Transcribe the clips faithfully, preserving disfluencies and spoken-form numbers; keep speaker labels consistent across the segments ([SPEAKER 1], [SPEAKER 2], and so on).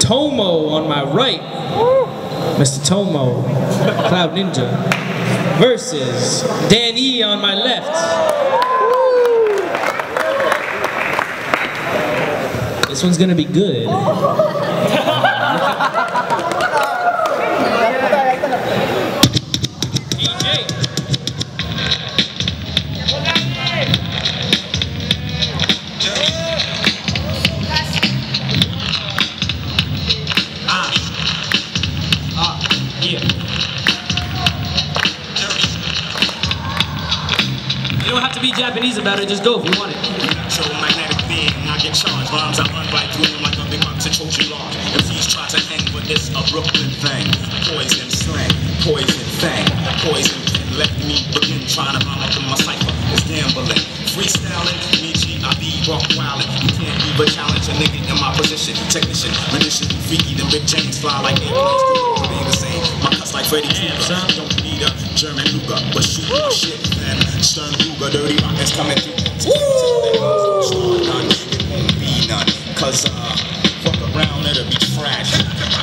[SPEAKER 1] Tomo on my right, Mister Tomo, Cloud Ninja, versus Dan E on my left. This one's gonna be good. D J. Ah. Ah. Yeah. You don't have to be Japanese about it, just go if you want it.
[SPEAKER 2] Magnetic being, I get charged. Rhymes I run right through them like a big months and Trojan large. M Cs try to hang, but it's a Brooklyn thing. Poison slang, poison thing, poison pen. Let me begin trying to rhyme up in my cipher. It's gambling, freestyling, me G, I be rock wildin'. You can't even challenge a nigga in my position. Technician, rendition, freaky, then Rick James fly like airplanes. Being the same, my cuts like Freddy Krueger. Don't need a German Luger, but shoot my shit, man. Stern Luger, dirty rockets coming through. Start none, it won't be none. Cause uh, fuck around, it'll be trash.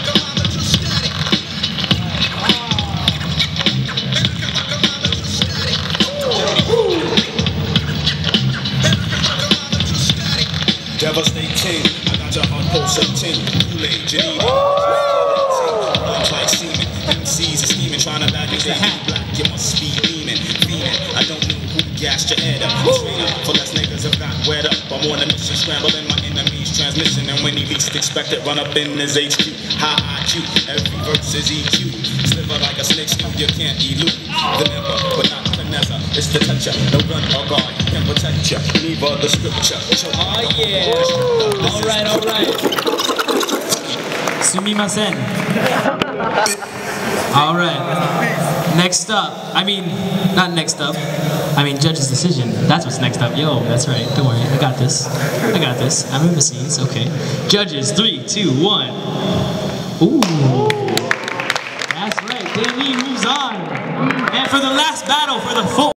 [SPEAKER 2] Devastating, I got your heart pulsating. Kool-Aid, Geneva, lunch like semen. M Cs are scheming, trying to bag your hat black. You must be beaming, beaming. I don't know who gassed your head up. Straight up, for less niggas have got wet up. I'm on a mission, scrambling my enemy's transmission. And when he least expect it, run up in his H Q. High I Q, every verse is E Q. Sliver like a snake skin, you can't elude. The never, but not finesse. It's the toucher, no gun or guard can protect you. Neither the scripture.
[SPEAKER 1] Oh yeah. Alright, alright. Sumimasen. Alright. Next up. I mean, not next up. I mean, judge's decision. That's what's next up. Yo, that's right. Don't worry. I got this. I got this. I'm in the scenes. Okay. Judges. Three, two, one. Ooh. That's right. Dan E moves on. And for the last battle, for the full.